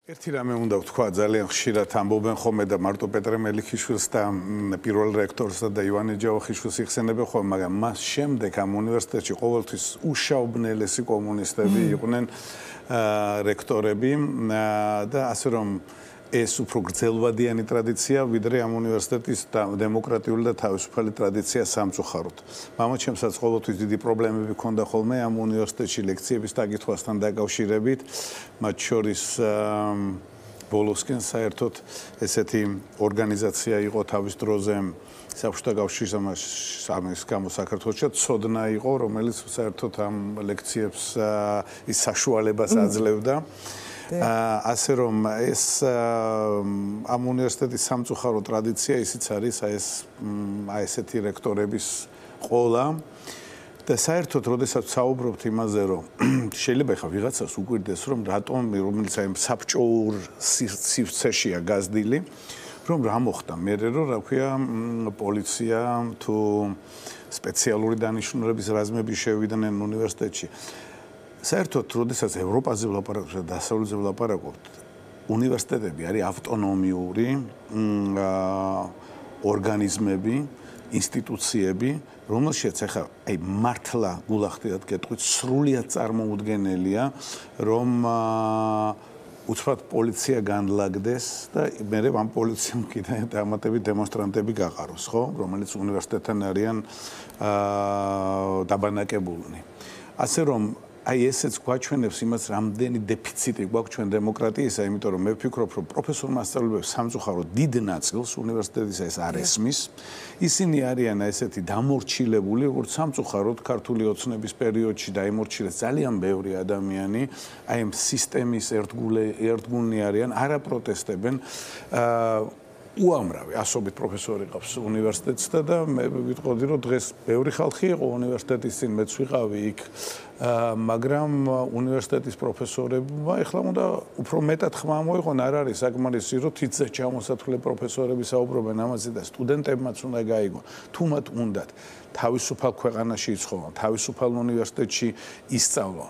ერთი რამე უნდა ვთქვა, ძალიან ხშირად ამბობენ ხოლმე და მარტო პეტრე მელიქიშვილს და პირველ რექტორსა და ივანე ჯავახიშვილს იხსენებენ ხოლმე, მაგრამ მას შემდეგ ამ უნივერსიტეტში ყოველთვის უშაუბნელესი კომუნისტები იყვნენ რექტორები და ასე რომ ეს უფრო გრძელვადიანი ტრადიცია, ვიდრე ამ უნივერსიტეტის დემოკრატიული და თავისუფალი ტრადიცია სამწუხაროდ. მამაჩემსაც ყოველთვის დიდი პრობლემები ჰქონდა ხოლმე ამ უნივერსიტეტში ლექციების დაკითხვასთან დაკავშირებით, მათ შორის ბოლოსკენ საერთოდ ესეთი ორგანიზაცია იყო თავის დროზე საბჭოთა კავშირის ამის გამო საქართველოში ცოდნა იყო, რომელიც საერთოდ ამ ლექციებს ის საშუალებას აძლევდა. ასე რომ ეს ამ უნივერსიტეტის სამწუხარო ტრადიცია ისიც არის აი ესეთი რექტორების ყოლა და საერთოდ როდესაც საუბრობთ იმაზე რომ შეიძლება ხა ვიღაცას უკვირდეს რომ რატომ რომელიც აი საბჭოურ სივრცეშია გაზრდილი რომ რა მოხდა მე რომ რა ქვია პოლიცია თუ სპეციალური დანიშნულების რაზმები შევიდნენ უნივერსიტეტში საერთოდ, როდესაც ევროპაზე ვლაპარაკობთ და დასავლეთზე ვლაპარაკობთ, უნივერსიტეტები არის ავტონომიური ორგანიზმები, ინსტიტუციები, რომელშიც ახლა აი მართლა გულახდილად გეტყვით, სრულიად წარმოუდგენელია, რომ უცბად პოლიცია განლაგდეს და მე ამ პოლიციამ კიდე დამატებით დემონსტრანტები გაყაროს, ხო, რომელიც უნივერსიტეტთან არიან დაბანაკებულნი. ასე რომ აი ესეც გვაჩვენებს იმას, რამდენი დეფიციტი გვაქვს ჩვენ დემოკრატიისა, იმიტომ რომ მე ვფიქრობ, რომ პროფესორ-მასწავლებლებს სამწუხაროდ დიდ ნაწილს უნივერსიტეტის ეს არ ესმის. ისინი არიან ესეთი დამორჩილებული, როგორც სამწუხაროდ ქართული ოცნების პერიოდში დაიმორჩილეს ძალიან ბევრი ადამიანი, აი ამ სისტემის ერთგულნი არიან, არა პროტესტებენ. უამრავი ასობით პროფესორი ყავს უნივერსიტეტსა და მე ვიტყოდი რომ დღეს ბევრი ხალხი იყო უნივერსიტეტის წინ მეც ვიყავი იქ მაგრამ უნივერსიტეტის პროფესორებმა ეხლა უნდა უფრო მეტად ხმა მოიყონ არ არის საკმარისი რომ თითზე ჩამოსათვლე პროფესორები საუბრობენ ამაზე და სტუდენტებმაც უნდა გაიგონ თუ მათ უნდათ თავისუფალ ქვეყანაში იცხოვრონ თავისუფალ უნივერსიტეტში ისწავლონ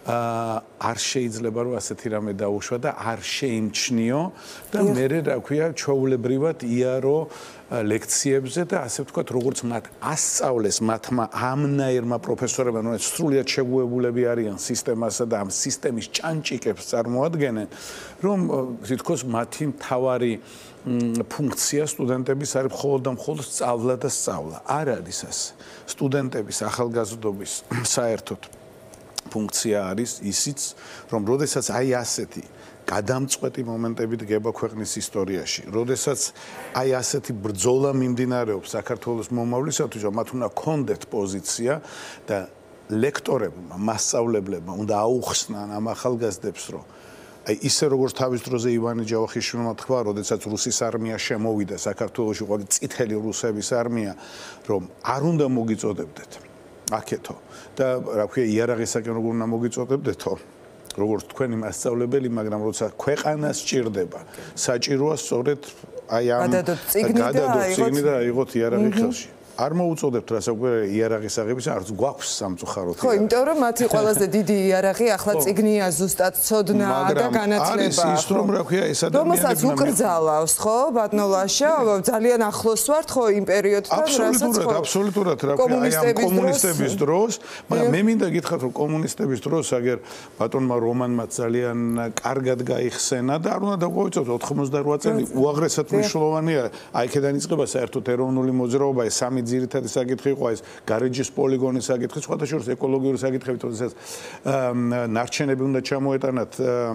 არ შეიძლება რომ ასეთი რამე დაუშვა და არ შეიმჩნიო და მე რა ქვია ჩვეულებრივად იარო ლექციებზე და ასე ვთქვათ როგორც მათ ასწავლეს მათმა ამნაირმა პროფესორებმა რომელიც სრულიად შეგუებულები არიან სისტემასა და ამ სისტემის ჭანჭიკებს წარმოადგენენ რომ თითქოს მათი მთავარი ფუნქცია სტუდენტების არის მხოლოდ და მხოლოდ სწავლა და სწავლა არ არის ეს სტუდენტების ახალგაზრდობის საერთოდ ფუნქცია არის ისიც რომ როდესაც აი ასეთი გადამწყვეტი მომენტები დგება ქვეყნის ისტორიაში. როდესაც აი ასეთი ბრძოლა მიმდინარეობს საქართველოს მომავლისათვის, რომ მათ უნდა კონდეთ პოზიცია და ლექტორებმა, მასწავლებლებმა უნდა აუხსნან ამ ახალგაზრდებს, რომ აი ისე როგორც თავის დროზე ივანე ჯავახიშვილმა თქვა, როდესაც რუსის არმია შემოვიდა საქართველოში, ყოდი წითელი რუსების არმია, რომ არ უნდა მოგიწოდებდეთ. აქეთო და რა ქვია იარაღისაკენ როგორ უნდა მოგიწოდებდეთო? როგორც თქვენი მასწავლებელი, მაგრამ როცა ქვეყანას სჭირდება, საჭიროა სწორედ აი ამ გადადოთ წიგნი და აიღოთ იარაღი ხელში. არ მოუწოდებთ რასაკვირველია იარაღის აღების არც გვაქვს სამწუხაროდ. ხო, იმიტომ რომ მათი ყველაზე დიდი იარაღი ახლა წიგნია ზუსტად ცოდნა და განათლება. არის ის რომ რა ქვია ეს ადამიანები რომელსაც უკრძალავს, ხო, ბატონო ლაშა, ძალიან ახლოს ვართ ხო იმ პერიოდთან, რასაც ხო. აბსოლუტურად რა ქვია აი ამ კომუნისტების დროს, მაგრამ მე მინდა გითხრათ რომ კომუნისტების დროს აგერ ბატონმა რომანმა ძალიან კარგად გაიხსენა და არ უნდა დაგვაუწოთ 88 წელი უაღრესად მნიშვნელოვანია. აი აქედან იწყება საერთოდ ეროვნული მოძრაობა ეს სამი ძირითადი საკითხი იყო ეს გარეჯის პოლიგონის საკითხი, სხვათა შორის ეკოლოგიური საკითხები, თორემ ნარჩენები უნდა ჩამოეტანათ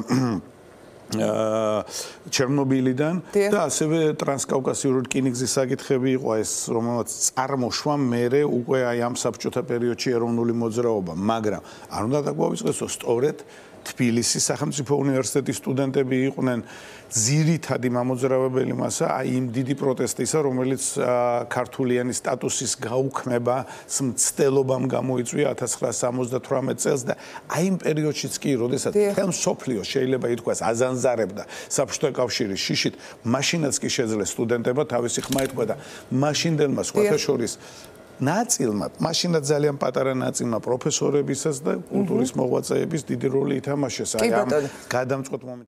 ჩერნობილიდან და ასევე ტრანსკავკასიური რკინიგზის საკითხები იყო ეს, რომელსაც წარმოშვა მერე უკვე აი ამ საბჭოთა პერიოდში ეროვნული მოძრაობა, მაგრამ არ უნდა დაგვავიწყესო სწორედ თბილისის სახელმწიფო უნივერსიტეტის სტუდენტები იყვნენ ძირითადი მამოძრავებელი მასა აი იმ დიდი პროტესტისა, რომელიც ქართულიანი სტატუსის გაუქმება მცდელობამ გამოიწვია 1978 წელს და აი იმ პერიოდშიც კი, როდესაც მთელ მსოფლიოს შეიძლება ითქვას აზანზარებდა საბჭოთა კავშირის შიშით, მაშინაც კი შეძლეს სტუდენტებმა თავისი ხმა ეთქვა და მაშინდელმა სხვათა შორის ნაწილმა, მაშინაც ძალიან პატარა ნაწილმა პროფესორებისას და კულტურის მოღვაწეების დიდი როლი ითამაშეს აი ამ გადამწყვეტ მომენტში.